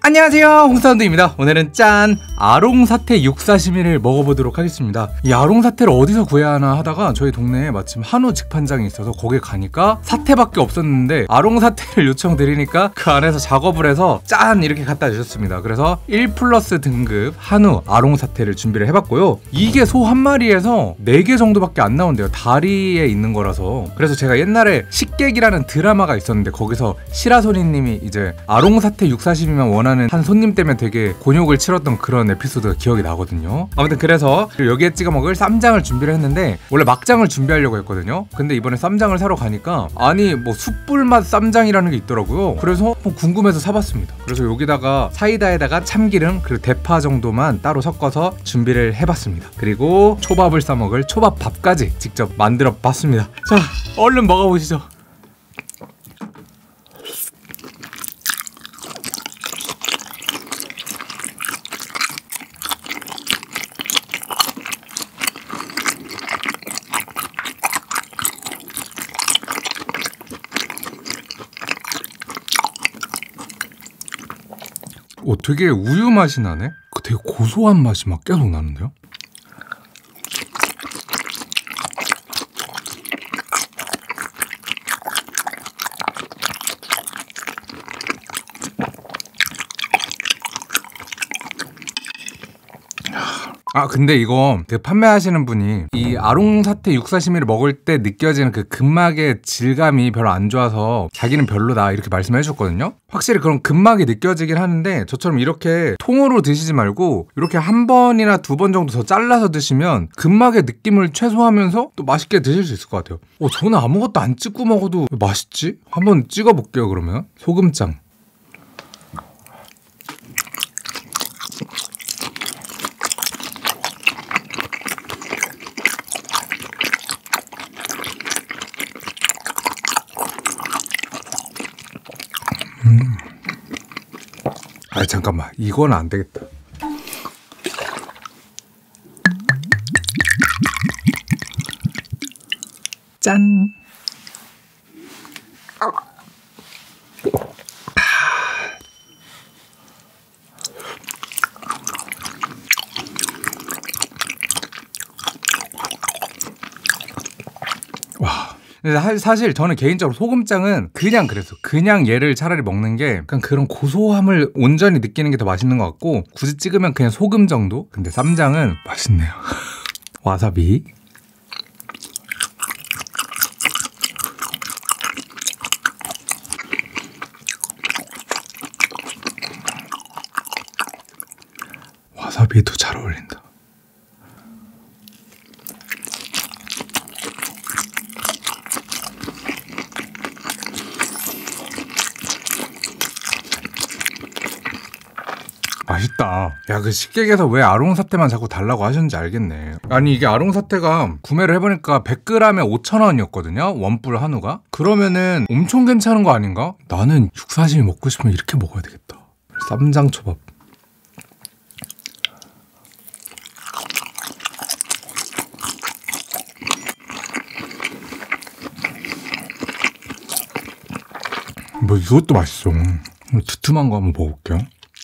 안녕하세요, 홍사운드입니다. 오늘은 짠! 아롱사태 육사시미를 먹어보도록 하겠습니다. 이 아롱사태를 어디서 구해야 하나 하다가 저희 동네에 마침 한우 직판장이 있어서 거기 가니까 사태밖에 없었는데 아롱사태를 요청드리니까 그 안에서 작업을 해서 짠! 이렇게 갖다 주셨습니다. 그래서 1+ 등급 한우 아롱사태를 준비를 해봤고요. 이게 소 한 마리에서 4개 정도밖에 안 나온대요. 다리에 있는 거라서. 그래서 제가 옛날에 식객이라는 드라마가 있었는데 거기서 시라소니님이 이제 아롱사태 육사시미만 원하는 한 손님 때문에 되게 곤욕을 치렀던 그런 에피소드가 기억이 나거든요. 아무튼 그래서 여기에 찍어 먹을 쌈장을 준비를 했는데 원래 막장을 준비하려고 했거든요. 근데 이번에 쌈장을 사러 가니까 아니 뭐 숯불맛 쌈장이라는 게 있더라고요. 그래서 궁금해서 사봤습니다. 그래서 여기다가 사이다에다가 참기름 그리고 대파 정도만 따로 섞어서 준비를 해봤습니다. 그리고 초밥을 싸먹을 초밥밥까지 직접 만들어 봤습니다. 자, 얼른 먹어보시죠. 되게 우유 맛이 나네? 되게 고소한 맛이 막 계속 나는데요? 아 근데 이거 그 판매하시는 분이 이 아롱사태 육사시미를 먹을 때 느껴지는 그 근막의 질감이 별로 안 좋아서 자기는 별로다 이렇게 말씀해 주셨거든요. 확실히 그런 근막이 느껴지긴 하는데 저처럼 이렇게 통으로 드시지 말고 이렇게 한 번이나 2번 정도 더 잘라서 드시면 근막의 느낌을 최소화하면서 또 맛있게 드실 수 있을 것 같아요. 저는 아무것도 안 찍고 먹어도 왜 맛있지? 한번 찍어 볼게요. 그러면 소금장. 아 잠깐만, 이건 안 되겠다. 짠. 사실 저는 개인적으로 소금장은 그냥 그랬어. 그냥 얘를 차라리 먹는 게 약간 그런 고소함을 온전히 느끼는 게 더 맛있는 것 같고 굳이 찍으면 그냥 소금 정도? 근데 쌈장은 맛있네요. 와사비. 와사비도 잘 어울린다. 맛있다. 야, 그 식객에서 왜 아롱사태만 자꾸 달라고 하셨는지 알겠네. 아니 이게 아롱사태가 구매를 해보니까 100g에 5,000원이었거든요. 원뿔 한우가. 그러면은 엄청 괜찮은 거 아닌가? 나는 육사시미 먹고 싶으면 이렇게 먹어야 되겠다. 쌈장 초밥. 뭐 이것도 맛있어. 두툼한 거 한번 먹어볼게요.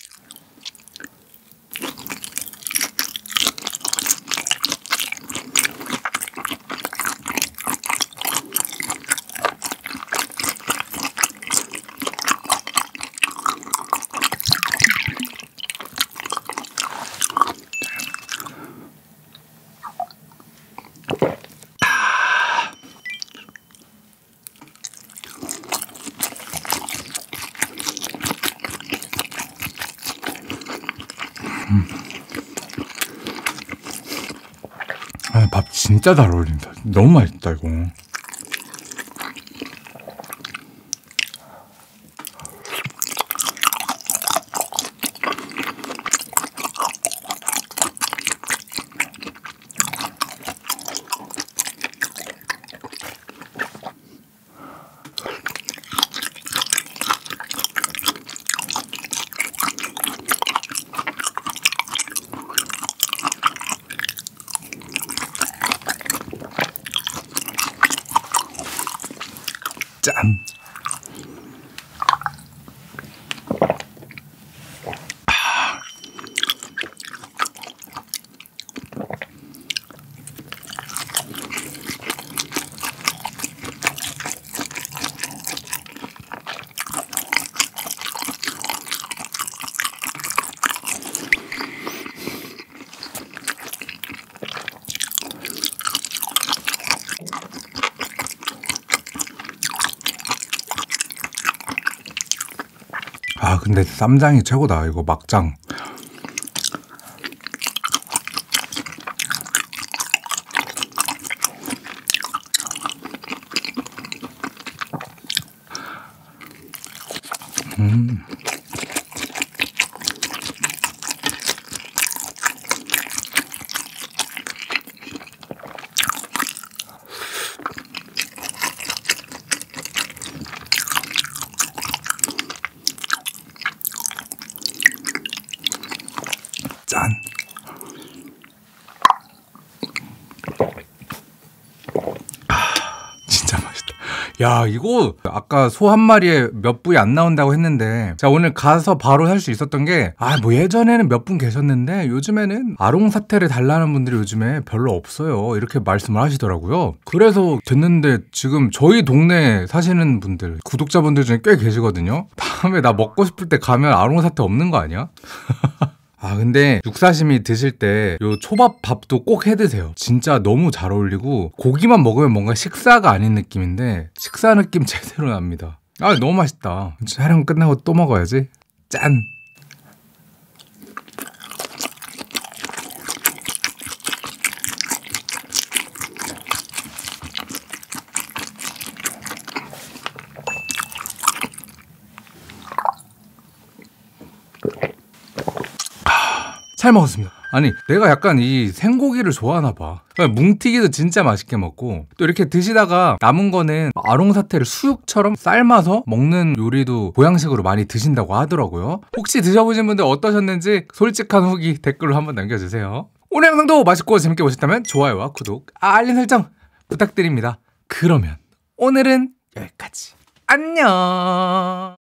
아, 밥 진짜 잘 어울린다. 너무 맛있다 이거. 짠. 아 근데 쌈장이 최고다. 이거 막장. 짠. 진짜 맛있다. 야 이거 아까 소 한 마리에 몇 부위 안 나온다고 했는데 자 오늘 가서 바로 살 수 있었던 게 뭐 예전에는 몇 분 계셨는데 요즘에는 아롱사태를 달라는 분들이 요즘에 별로 없어요 이렇게 말씀을 하시더라고요. 그래서 됐는데 지금 저희 동네에 사시는 분들 구독자분들 중에 꽤 계시거든요. 다음에 나 먹고 싶을 때 가면 아롱사태 없는 거 아니야? 아 근데 육사시미 드실 때 요 초밥 밥도 꼭 해드세요. 진짜 너무 잘 어울리고 고기만 먹으면 뭔가 식사가 아닌 느낌인데 식사 느낌 제대로 납니다. 아 너무 맛있다. 촬영 끝나고 또 먹어야지. 짠. 잘 먹었습니다. 아니 내가 약간 이 생고기를 좋아하나 봐. 뭉티기도 진짜 맛있게 먹고 또 이렇게 드시다가 남은 거는 아롱사태를 수육처럼 삶아서 먹는 요리도 보양식으로 많이 드신다고 하더라고요. 혹시 드셔보신 분들 어떠셨는지 솔직한 후기 댓글로 한번 남겨주세요. 오늘 영상도 맛있고 재밌게 보셨다면 좋아요와 구독, 알림 설정 부탁드립니다. 그러면 오늘은 여기까지. 안녕.